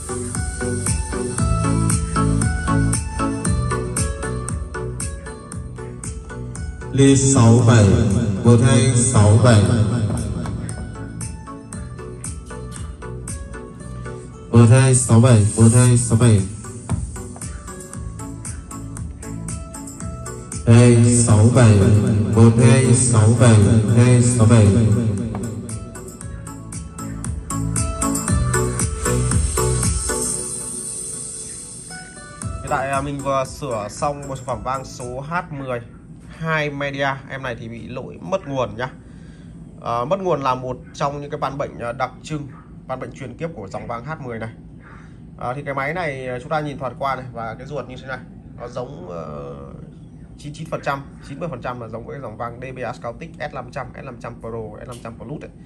Ly 67 vừa thay 67 vừa thay 67 vừa thay 67 thay 67 vừa thay 67 thay 67. Hiện tại mình vừa sửa xong một sản phẩm vang số H10 2 media. Em này thì bị lỗi mất nguồn nhá. Mất nguồn là một trong những cái ban bệnh đặc trưng, ban bệnh truyền kiếp của dòng vang H10 này. Thì cái máy này chúng ta nhìn thoạt qua này, và cái ruột như thế này nó giống 99%, 90% là giống với dòng vang DBA Scoutic S500, S500 Pro, S500 Plus ấy.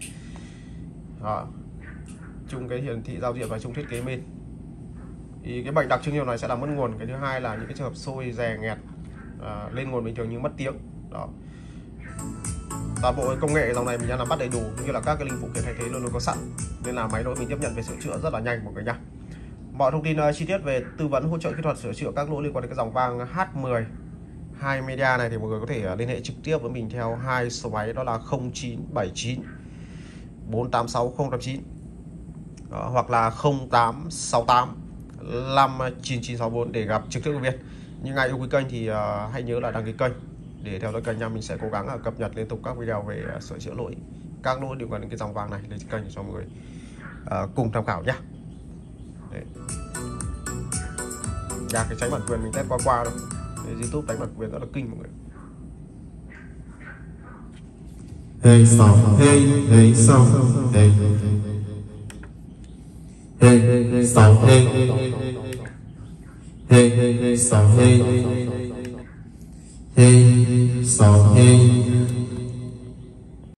Chung cái hiển thị giao diện và chung thiết kế main. Thì cái bệnh đặc trưng nhiều này sẽ là mất nguồn. Cái thứ hai là những cái trường hợp sôi rè nghẹt lên nguồn bình thường nhưng mất tiếng. Đó. Toàn bộ công nghệ dòng này mình đã làm bắt đầy đủ, như là các cái linh phụ kiện thay thế luôn luôn có sẵn, nên là máy lỗi mình tiếp nhận về sửa chữa rất là nhanh mọi người nhá. Mọi thông tin chi tiết về tư vấn hỗ trợ kỹ thuật sửa chữa các lỗi liên quan đến cái dòng vang H10 2 media này thì mọi người có thể liên hệ trực tiếp với mình theo hai số máy, đó là 0979 486 089 hoặc là 0868 59964 để gặp trực tiếp với Việt. Nhưng ai yêu quý kênh thì hãy nhớ là đăng ký kênh để theo dõi kênh nha. Mình sẽ cố gắng cập nhật liên tục các video về sửa chữa lỗi, các lỗi liên quan đến cái dòng vang này lên kênh cho mọi người cùng tham khảo nhé. Cái tránh bản quyền mình test qua đâu. YouTube đánh bản quyền rất là kinh mọi người. Hey sau hey hey sau hey hey sau hey hey sau hey hey sau hey